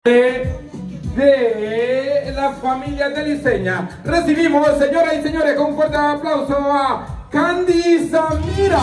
de la familia de Liceña. Recibimos, señoras y señores, con un fuerte aplauso a Candy Samira.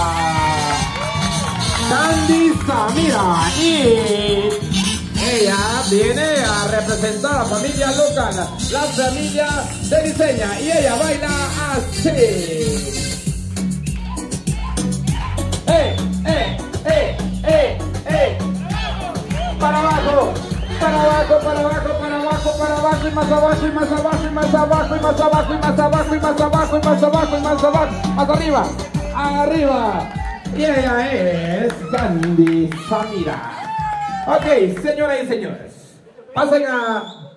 Candy Samira. Y ella viene a representar a la familia local, la familia de Liceña. Y ella baila así. Para abajo, para abajo, para abajo, para abajo, para abajo, y más abajo, y más abajo, y más abajo, y más abajo, y más abajo, y más abajo, y más abajo, y más abajo, más arriba, arriba. Y ella es Candy Samira. Ok, señoras y señores, pasen a...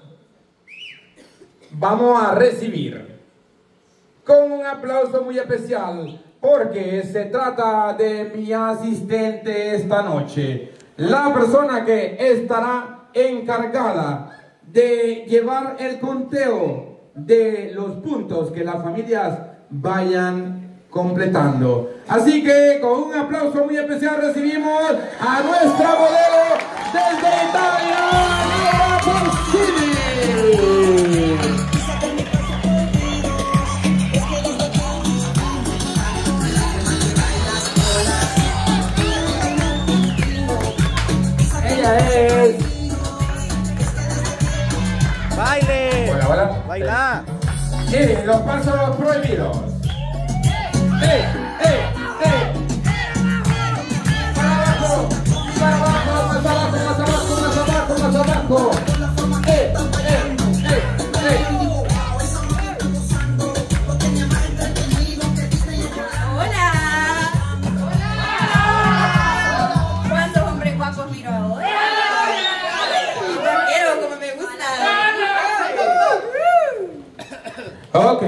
Vamos a recibir con un aplauso muy especial, porque se trata de mi asistente esta noche. La persona que estará encargada de llevar el conteo de los puntos que las familias vayan completando. Así que con un aplauso muy especial recibimos a nuestra modelo desde Italia, Laura Porcini. Es... ¡Baile! Hola, hola. ¡Baila! Sí, los pasos prohibidos. Para abajo, para abajo, más abajo, más abajo, más abajo, más abajo. Ok,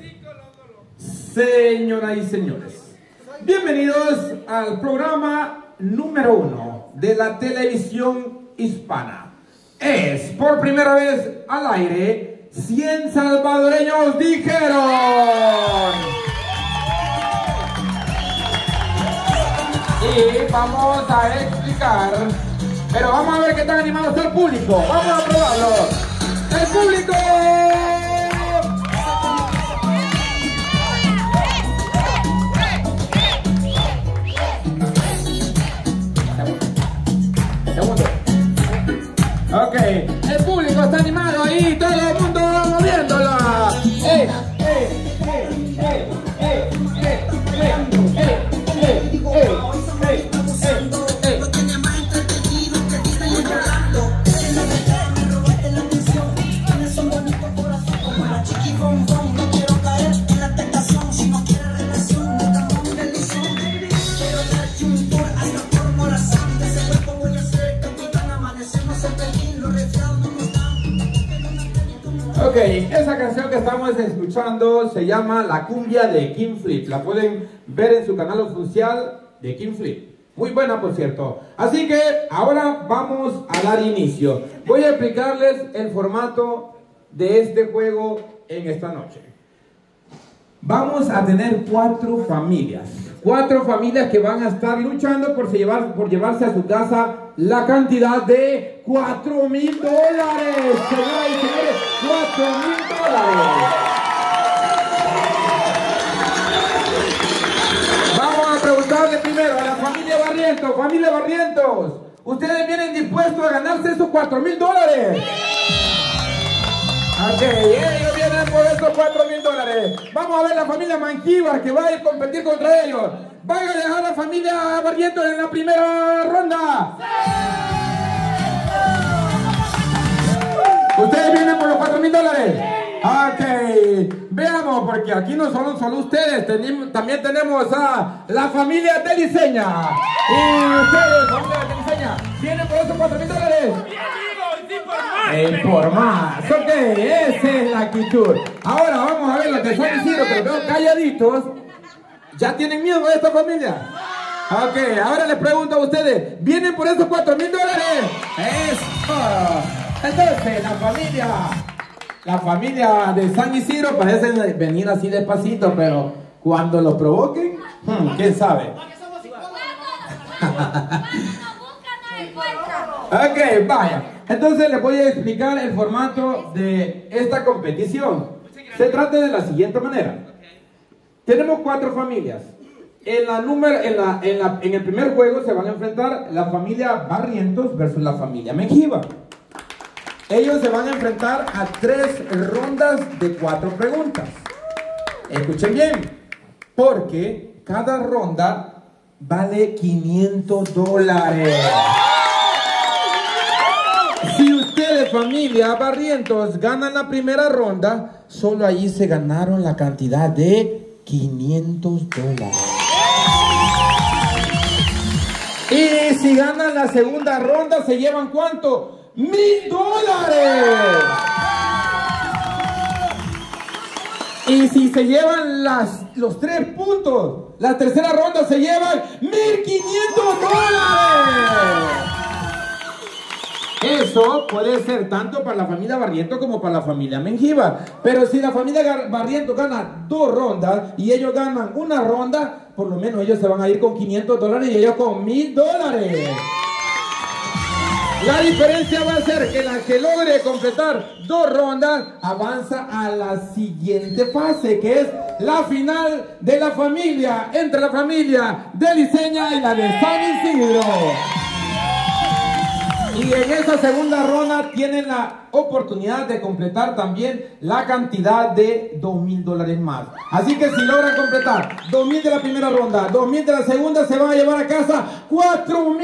señoras y señores, bienvenidos al programa número 1 de la televisión hispana. Es por primera vez al aire, 100 salvadoreños dijeron. Y vamos a explicar, pero vamos a ver qué tan animado está el público. Vamos a probarlo. ¡El público! Ok, el público está animado ahí, todo el mundo moviéndola. Ok, esa canción que estamos escuchando se llama La Cumbia de King Flip. La pueden ver en su canal oficial de King Flip. Muy buena, por cierto. Así que ahora vamos a dar inicio. Voy a explicarles el formato de este juego en esta noche. Vamos a tener 4 familias. 4 familias que van a estar luchando por llevarse a su casa la cantidad de $4,000. Señoras y señores, $4,000. Vamos a preguntarle primero a la familia Barrientos. Familia Barrientos, ¿ustedes vienen dispuestos a ganarse esos $4,000? Ok, ellos vienen por esos $4,000. Vamos a ver la familia Manquíbar que va a ir a competir contra ellos. ¿Van a dejar a la familia Barrientos en la primera ronda? ¿Ustedes vienen por los $4,000? Ok, veamos, porque aquí no son solo ustedes, también tenemos a la familia de Liceña. Y ustedes, familia de Liceña, ¿vienen por esos $4,000? Por más. Ok, esa es la actitud. Ahora vamos a ver los de San Isidro, que los veo calladitos. ¿Ya tienen miedo de esta familia? Ok, ahora les pregunto a ustedes, ¿vienen por esos $4,000? ¡Eso! Entonces, la familia de San Isidro parece venir así despacito, pero cuando lo provoquen, ¿quién sabe? Ok, vaya. Entonces les voy a explicar el formato de esta competición. Se trata de la siguiente manera. Tenemos 4 familias. En el primer juego se van a enfrentar la familia Barrientos versus la familia Menjivar. Ellos se van a enfrentar a 3 rondas de 4 preguntas. Escuchen bien, porque cada ronda vale $500. Si ustedes, familia Barrientos, ganan la primera ronda, solo allí se ganaron la cantidad de $500. Y si ganan la segunda ronda, ¿se llevan cuánto? $1000. Y si se llevan los 3 puntos, la tercera ronda se llevan $1500. Eso puede ser tanto para la familia Barrientos como para la familia Menjivar. Pero si la familia Barrientos gana 2 rondas y ellos ganan una ronda, por lo menos ellos se van a ir con $500 y ellos con $1000. La diferencia va a ser que la que logre completar 2 rondas avanza a la siguiente fase, que es la final de la familia, entre la familia de Liceña y la de San Isidro. Y en esa segunda ronda tienen la oportunidad de completar también la cantidad de $2000 más. Así que si logran completar 2000 de la primera ronda, 2000 de la segunda, se van a llevar a casa $4000.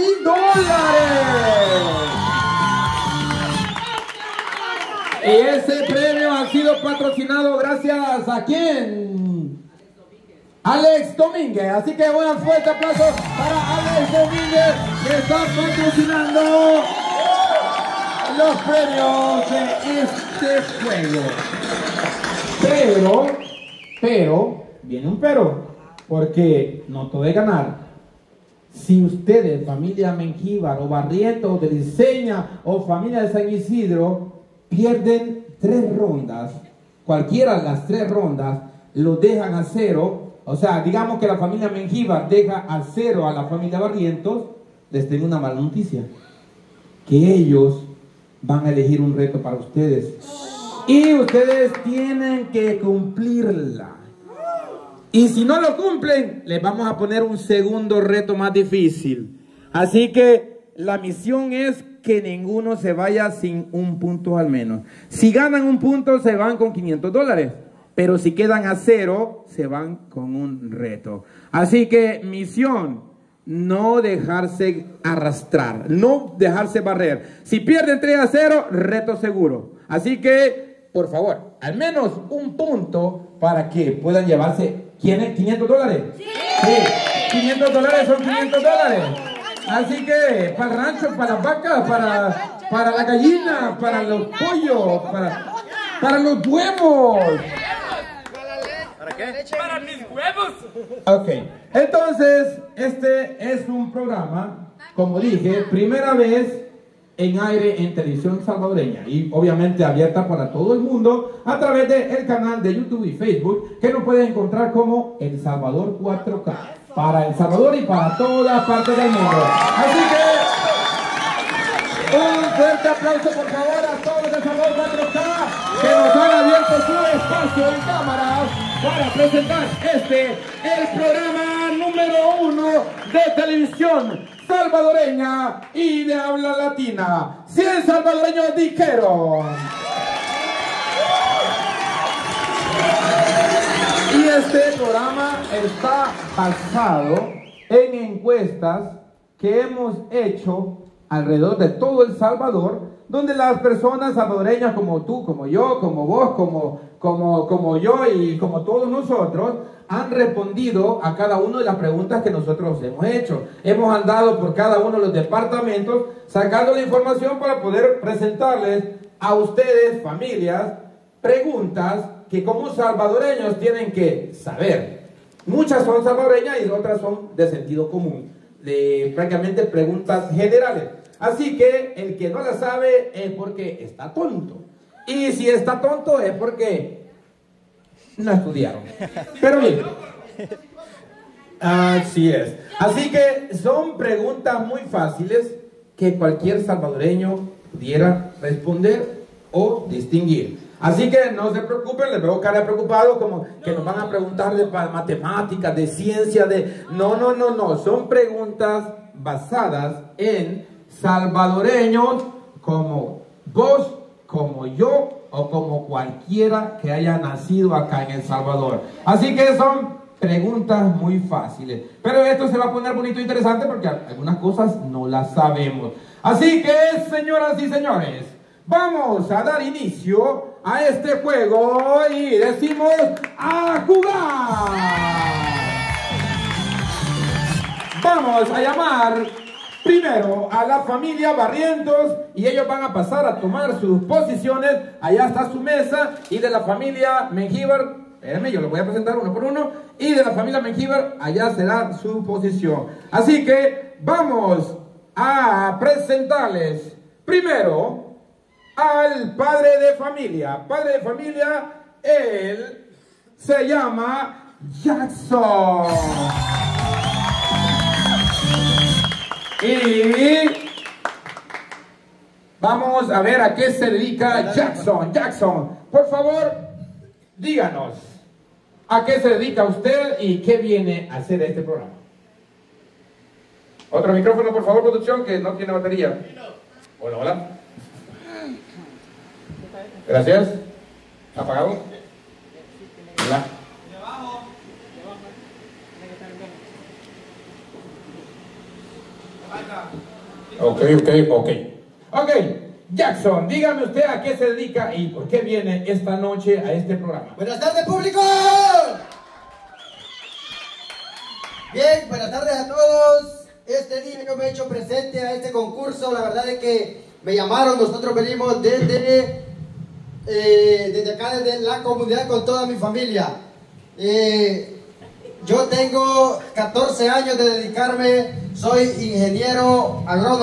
Y ese premio ha sido patrocinado gracias a ¿quién? Alex Domínguez. Así que un fuerte aplauso para Alex Domínguez, que está patrocinando los premios de este juego. Pero, viene un pero, porque no todo es ganar. Si ustedes, familia Menjivar o Barrientos o de Liceña o familia de San Isidro, pierden 3 rondas, cualquiera de las 3 rondas, lo dejan a 0. O sea, digamos que la familia Menjivar deja a 0 a la familia Barrientos, les tengo una mala noticia, que ellos van a elegir un reto para ustedes y ustedes tienen que cumplirla. Y si no lo cumplen, les vamos a poner un segundo reto más difícil. Así que la misión es que ninguno se vaya sin un punto al menos. Si ganan un punto, se van con $500. Pero si quedan a 0, se van con un reto. Así que misión, no dejarse arrastrar, no dejarse barrer. Si pierden 3-0, reto seguro. Así que, por favor, al menos un punto para que puedan llevarse. ¿Quién es? ¿$500? Sí. Sí. $500 son $500. Así que para el rancho, para las vacas, para la gallina, para los pollos, para los huevos. ¿Para qué? ¡Para mis huevos! Ok, entonces este es un programa, como dije, primera vez en aire en televisión salvadoreña y obviamente abierta para todo el mundo a través del canal de YouTube y Facebook, que nos pueden encontrar como El Salvador 4K, para El Salvador y para toda parte del mundo. Así que un fuerte aplauso por favor a todos de El Salvador 4K que nos han abierto su espacio en cámaras para presentar el programa número 1 de televisión salvadoreña y de habla latina. 100 salvadoreños dijeron. Y este programa está basado en encuestas que hemos hecho alrededor de todo El Salvador, donde las personas salvadoreñas como tú, como yo, como vos, como yo y como todos nosotros, han respondido a cada una de las preguntas que nosotros hemos hecho. Hemos andado por cada uno de los departamentos sacando la información para poder presentarles a ustedes, familias, preguntas que como salvadoreños tienen que saber. Muchas son salvadoreñas y otras son de sentido común, de prácticamente preguntas generales. Así que el que no la sabe es porque está tonto. Y si está tonto es porque no estudiaron. Pero bien, así es. Así que son preguntas muy fáciles que cualquier salvadoreño pudiera responder o distinguir. Así que no se preocupen, les veo cara preocupado, como que nos van a preguntar de matemáticas, de ciencia, de... No, son preguntas basadas en salvadoreños como vos, como yo o como cualquiera que haya nacido acá en El Salvador. Así que son preguntas muy fáciles. Pero esto se va a poner bonito e interesante porque algunas cosas no las sabemos. Así que, señoras y señores, vamos a dar inicio a este juego y decimos ¡a jugar! Vamos a llamar primero a la familia Barrientos y ellos van a pasar a tomar sus posiciones. Allá está su mesa. Y de la familia Mengíbar, espérenme, yo los voy a presentar uno por uno. Y de la familia Mengíbar, allá será su posición. Así que vamos a presentarles primero al padre de familia. Padre de familia, él se llama Jackson. Y vamos a ver a qué se dedica Jackson. Jackson, por favor, díganos a qué se dedica usted y qué viene a hacer este programa. Otro micrófono, por favor, producción, que no tiene batería. Hola, hola. Gracias. ¿Apagado? Hola. Ok, Jackson, dígame usted a qué se dedica y por qué viene esta noche a este programa. Buenas tardes, público. Bien, buenas tardes a todos. Este día yo me he hecho presente a este concurso. La verdad es que me llamaron. Nosotros venimos desde acá, desde la comunidad, con toda mi familia. Yo tengo 14 años de dedicarme. Soy ingeniero agrónomo.